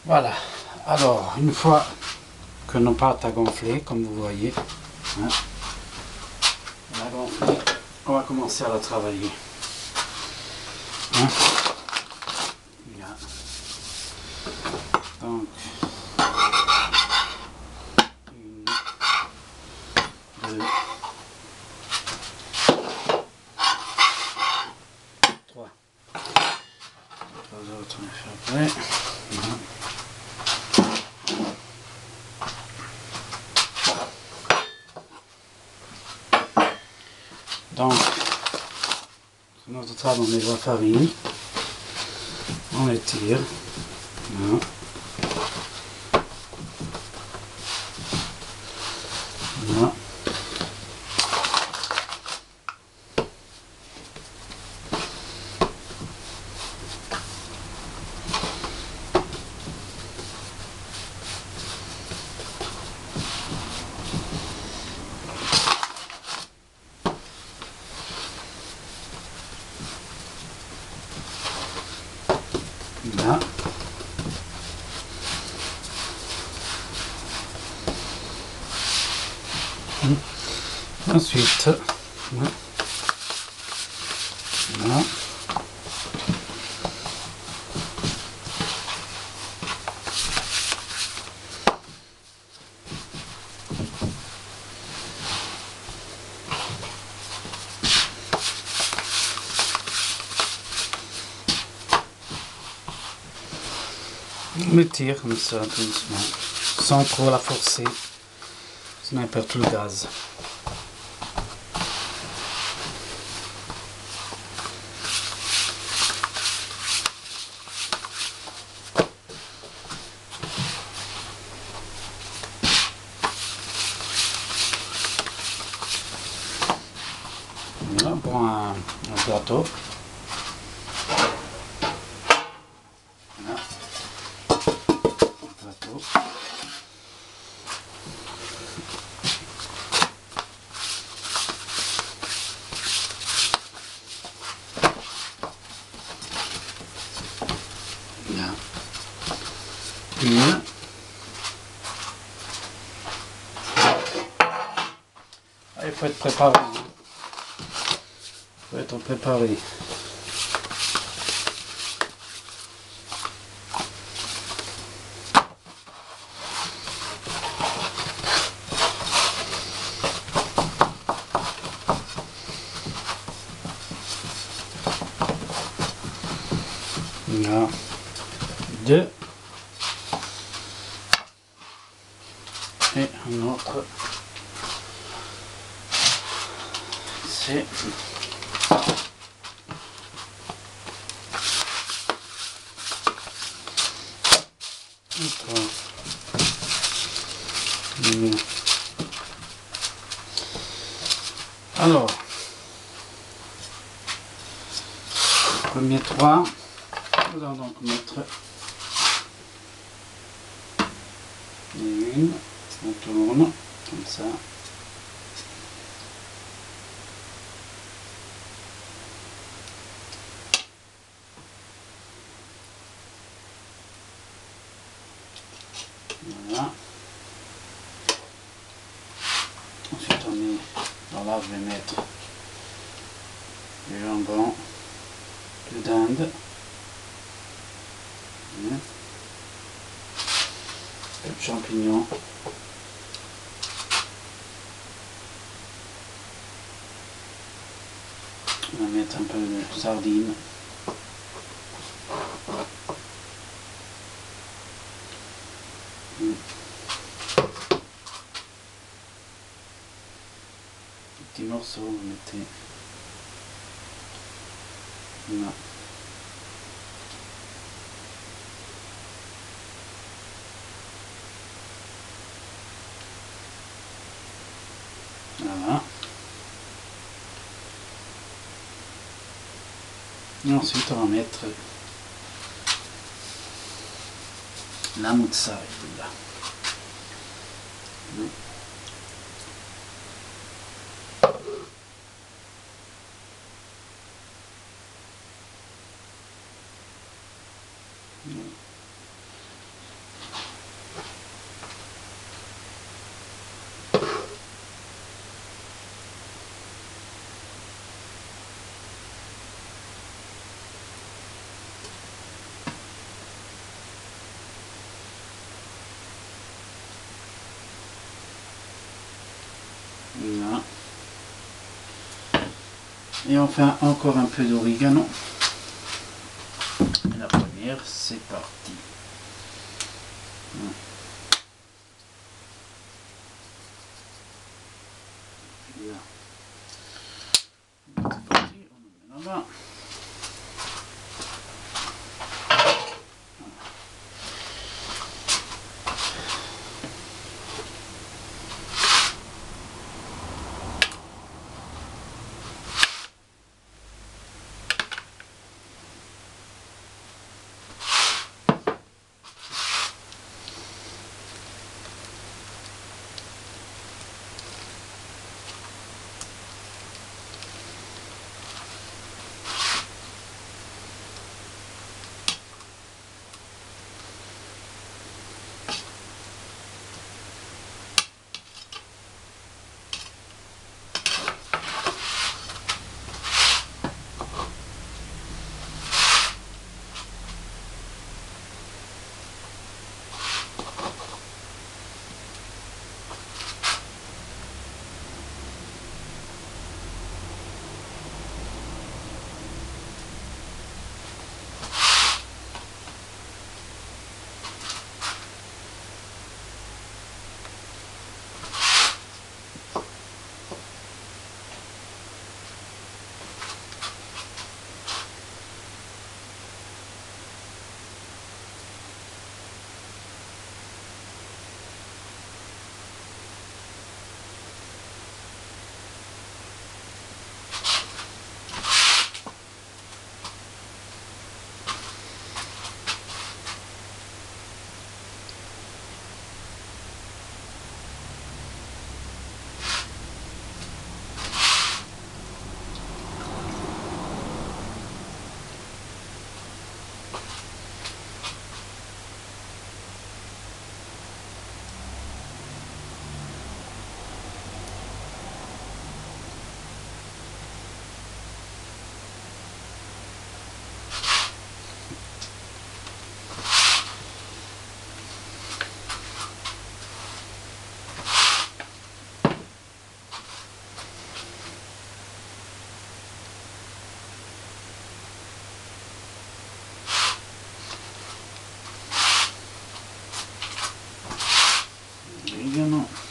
Voilà, alors une fois que nos pâtes a gonflé, comme vous voyez, hein, elle a gonflé, on va commencer à la travailler. Hein. Voilà. Donc, une, deux, trois. Trois autres, on fait après. Voilà. Donc, sur notre table, on met de la farine, on étire, voilà. Voilà. Voilà. Ensuite, voilà. Voilà. On étire comme ça, doucement, sans trop la forcer, sinon elle perd tout le gaz. Voilà, on prend un plateau. Voilà. Un plateau. Voilà. Une. Ah, il faut être préparé. Il faut être préparé. Voilà. Deux. Et un autre. C'est alors, premier 3, nous allons donc mettre une, on tourne comme ça. Voilà. Ensuite on met, alors là je vais mettre du jambon, de dinde, de champignons, on va mettre un peu de sardines, petits morceaux, vous mettez là. Voilà. Et ensuite on va mettre la mozzarella. Voilà. Et enfin encore un peu d'origano. La première, c'est parti. Là. C'est parti, on le met là-bas. L'origano.